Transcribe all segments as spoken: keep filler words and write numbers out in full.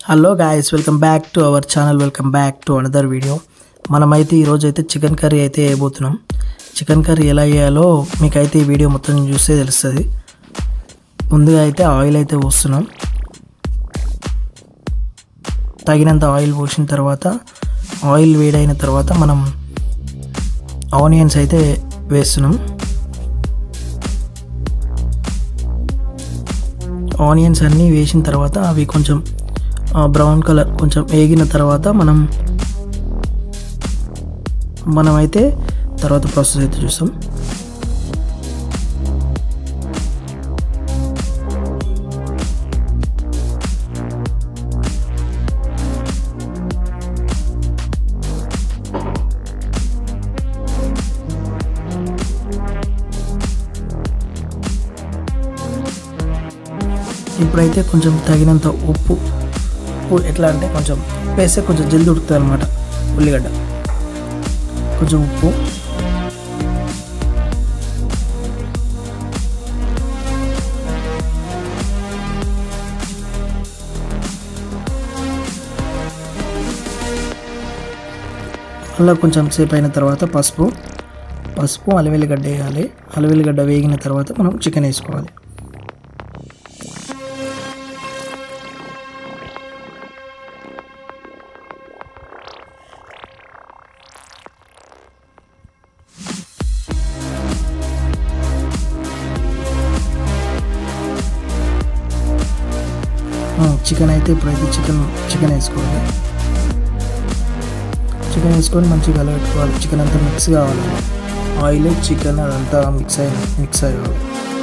Hello guys, welcome back to our channel. Welcome back to another video. మనమైతే ఈరోజు అయితే chicken curry అయితే వేయబోతున్నాం. Chicken curry ఎలా వేయాలో మీకైతే ఈ వీడియో మొత్తం చూస్తే తెలుస్తుంది. ముందుగా అయితే ఆయిల్ అయితే పోస్తున్నాం. తగినంత ఆయిల్ పోసిన తర్వాత ఆయిల్ వేడైన తర్వాత మనం ఆనియన్స్ అయితే వేస్తున్నాం. ఆనియన్స్ అన్నీ వేసిన తర్వాత అవి కొంచెం బ్రౌన్ కలర్ కొంచెం వేగిన తర్వాత మనం మనమైతే తర్వాత ప్రాసెస్ అయితే చూస్తాం. ఇప్పుడైతే కొంచెం తగినంత ఉప్పు ఉప్పు ఎట్లా అంటే కొంచెం వేస్తే కొంచెం జల్దీ ఉడుకుతుంది అనమాట. ఉల్లిగడ్డ కొంచెం ఉప్పు, అలా కొంచెం సేపు అయిన తర్వాత పసుపు పసుపు అల్లివెల్లిగడ్డ వేయాలి. అల్లివెల్లిగడ్డ వేగిన తర్వాత మనం చికెన్ వేసుకోవాలి. చికెన్ అయితే ఇప్పుడైతే చికెన్ చికెన్ వేసుకోవాలి. చికెన్ వేసుకొని మంచిగా కలపెట్టుకోవాలి. చికెన్ అంతా మిక్స్ కావాలి. ఆయిల్ చికెన్ అదంతా మిక్స్ అయి మిక్స్ అయ్యాలి.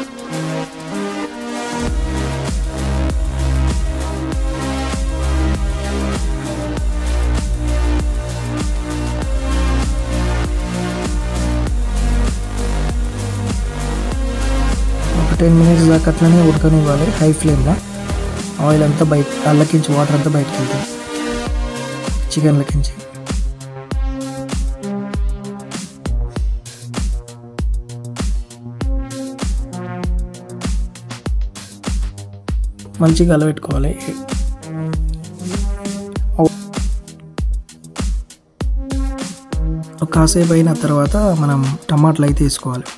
ఒక టెన్ మినిట్స్ దాకా అట్లనే ఉడకనివ్వాలి హై ఫ్లేమ్లో. ఆయిల్ అంతా బయట అల్లకించి వాటర్ అంతా బయటకు వెళ్తుంది చికెన్లకించి. మంచిగా కలపెట్టుకోవాలి. కాసేపు అయిన తర్వాత మనం టమాటాలు అయితే వేసుకోవాలి.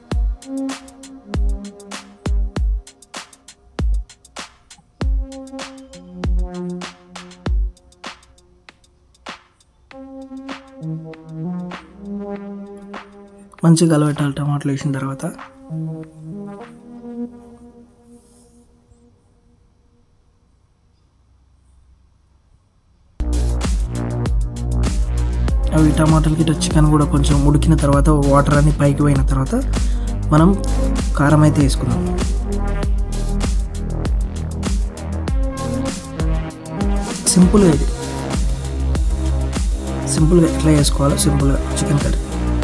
మంచిగా కలపెట్టాలి. టమాటాలు వేసిన తర్వాత అవి టమాటాలకి చికెన్ కూడా కొంచెం ఉడికిన తర్వాత వాటర్ అన్ని పైకి పోయిన తర్వాత మనం కారం అయితే వేసుకుందాం. సింపుల్గా ఇది సింపుల్గా ఎట్లా వేసుకోవాలో సింపుల్గా చికెన్ కర్రీ.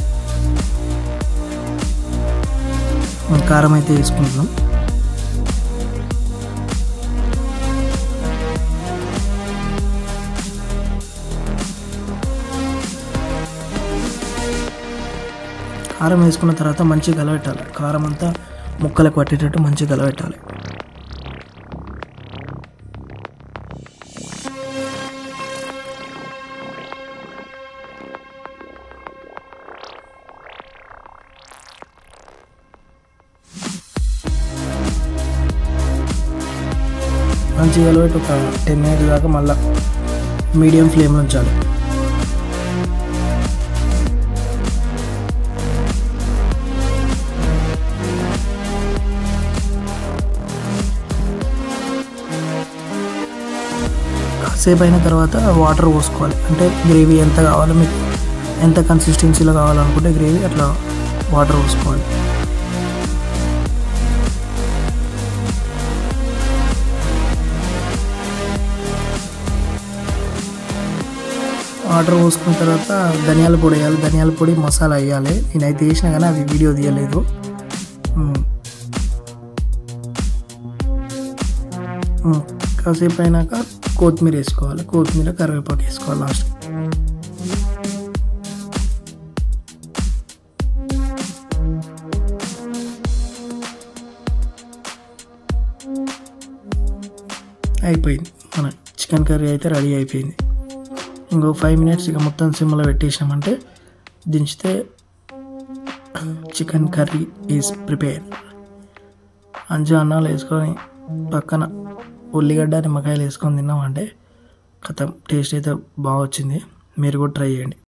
కారం అయితే వేసుకుంటున్నాం. కారం వేసుకున్న తర్వాత మంచిగా కలపెట్టాలి. కారం అంతా ముక్కలకు పట్టేటట్టు మంచిగా కలపెట్టాలి. మంచిగా కలపెట్టి ఒక టెన్ మినిట్స్ దాకా మళ్ళీ మీడియం ఫ్లేమ్లో ఉంచాలి. కాసేపు అయిన తర్వాత వాటర్ పోసుకోవాలి. అంటే గ్రేవీ ఎంత కావాలో మీకు ఎంత కన్సిస్టెన్సీలో కావాలనుకుంటే గ్రేవీ అట్లా వాటర్ పోసుకోవాలి. వాటర్ పోసుకున్న తర్వాత ధనియాల పొడి వేయాలి. ధనియాల పొడి మసాలా వేయాలి. నేనైతే వేసినా కానీ అవి వీడియో తీయలేదు. కాసేపు అయినాక కొత్తిమీర వేసుకోవాలి. కొత్తిమీర కరివేపాకు వేసుకోవాలి లాస్ట్. అయిపోయింది మన చికెన్ కర్రీ అయితే రెడీ అయిపోయింది. ఇంకో ఫైవ్ మినిట్స్ ఇక మొత్తం సిమ్లో పెట్టేసామంటే దించితే చికెన్ కర్రీ ఈజ్ ప్రిపేర్. మంచిగా అన్నాలు వేసుకొని పక్కన ఉల్లిగడ్డ నిమ్మకాయలు వేసుకొని తిన్నామంటే కథం టేస్ట్ అయితే బాగా వచ్చింది. మీరు కూడా ట్రై చేయండి.